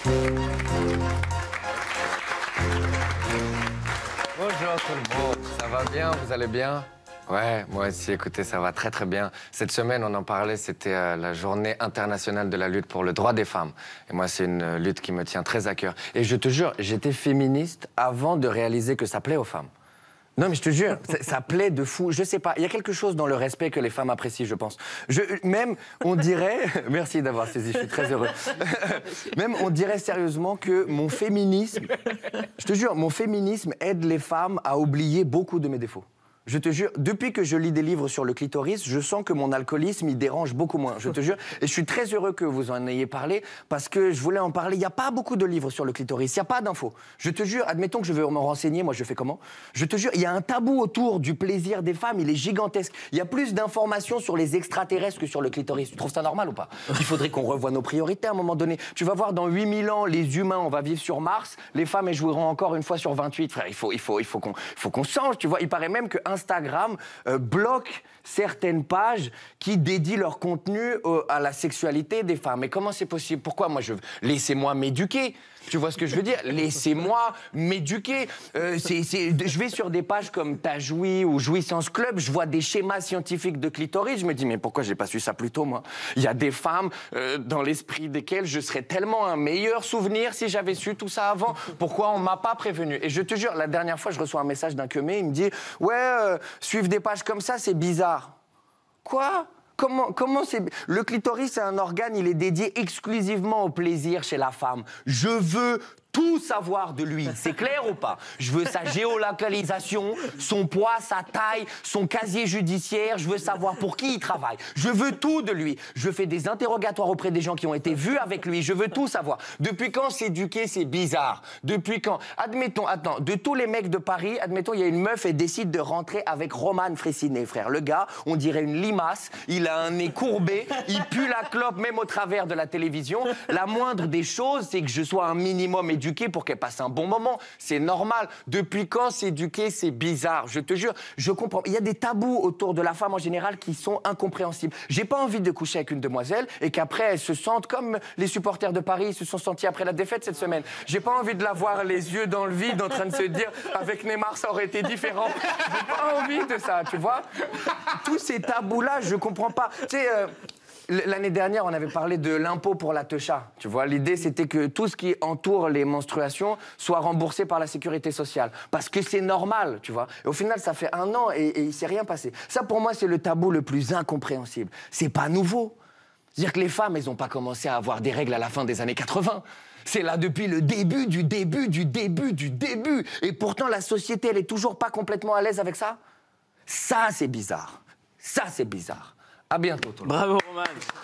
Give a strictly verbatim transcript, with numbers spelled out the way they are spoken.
Bonjour tout le monde, ça va bien, vous allez bien? Ouais, moi aussi, écoutez, ça va très très bien. Cette semaine, on en parlait, c'était euh, la journée internationale de la lutte pour le droit des femmes. Et moi, c'est une euh, lutte qui me tient très à cœur. Et je te jure, j'étais féministe avant de réaliser que ça plaît aux femmes. Non, mais je te jure, ça, ça plaît de fou. Je sais pas, il y a quelque chose dans le respect que les femmes apprécient, je pense. Je, même, on dirait... Merci d'avoir saisi, je suis très heureux. Même, on dirait sérieusement que mon féminisme... Je te jure, mon féminisme aide les femmes à oublier beaucoup de mes défauts. Je te jure, depuis que je lis des livres sur le clitoris, je sens que mon alcoolisme, il dérange beaucoup moins. Je te jure. Et je suis très heureux que vous en ayez parlé parce que je voulais en parler. Il n'y a pas beaucoup de livres sur le clitoris. Il n'y a pas d'infos. Je te jure, admettons que je veux me renseigner. Moi, je fais comment? Je te jure, il y a un tabou autour du plaisir des femmes. Il est gigantesque. Il y a plus d'informations sur les extraterrestres que sur le clitoris. Tu trouves ça normal ou pas? Il faudrait qu'on revoie nos priorités à un moment donné. Tu vas voir, dans huit mille ans, les humains, on va vivre sur Mars. Les femmes, elles joueront encore une fois sur vingt-huit. Frère, il faut, il faut, il faut qu'on, il faut qu'on change. Tu vois, il paraît même que Instagram euh, bloque certaines pages qui dédient leur contenu euh, à la sexualité des femmes. Mais comment c'est possible? Pourquoi moi je... Laissez-moi m'éduquer. Tu vois ce que je veux dire? Laissez-moi m'éduquer. Euh, c'est, c'est... Je vais sur des pages comme T'as joui ou Jouissance Club, je vois des schémas scientifiques de clitoris. Je me dis, mais pourquoi j'ai pas su ça plus tôt, moi? Il y a des femmes euh, dans l'esprit desquelles je serais tellement un meilleur souvenir si j'avais su tout ça avant. Pourquoi on m'a pas prévenu? Et je te jure, la dernière fois, je reçois un message d'un queumé, il me dit, ouais, euh, suivre des pages comme ça, c'est bizarre. Quoi? Comment, comment c'est... Le clitoris, c'est un organe, il est dédié exclusivement au plaisir chez la femme. Je veux tout savoir de lui. C'est clair ou pas? Je veux sa géolocalisation, son poids, sa taille, son casier judiciaire. Je veux savoir pour qui il travaille. Je veux tout de lui. Je fais des interrogatoires auprès des gens qui ont été vus avec lui. Je veux tout savoir. Depuis quand s'éduquer, c'est bizarre? Depuis quand? Admettons, attends, de tous les mecs de Paris, admettons, il y a une meuf et décide de rentrer avec Roman Frécinet, frère. Le gars, on dirait une limace. Il a un nez courbé. Il pue la clope même au travers de la télévision. La moindre des choses, c'est que je sois un minimum éduqué pour qu'elle passe un bon moment. C'est normal. Depuis quand s'éduquer, c'est bizarre? Je te jure, je comprends. Il y a des tabous autour de la femme en général qui sont incompréhensibles. J'ai pas envie de coucher avec une demoiselle et qu'après elle se sente comme les supporters de Paris se sont sentis après la défaite cette semaine. J'ai pas envie de la voir les yeux dans le vide en train de se dire avec Neymar ça aurait été différent. J'ai pas envie de ça, tu vois. Tous ces tabous-là, je comprends pas. Tu sais... Euh, L'année dernière, on avait parlé de l'impôt pour la techa. Tu vois, l'idée, c'était que tout ce qui entoure les menstruations soit remboursé par la sécurité sociale. Parce que c'est normal, tu vois. Et au final, ça fait un an et, et il s'est rien passé. Ça, pour moi, c'est le tabou le plus incompréhensible. C'est pas nouveau. C'est-à-dire que les femmes, elles n'ont pas commencé à avoir des règles à la fin des années quatre-vingt. C'est là depuis le début, du début, du début, du début. Et pourtant, la société, elle est toujours pas complètement à l'aise avec ça. Ça, c'est bizarre. Ça, c'est bizarre. À bientôt, tout le monde. Bravo, Roman.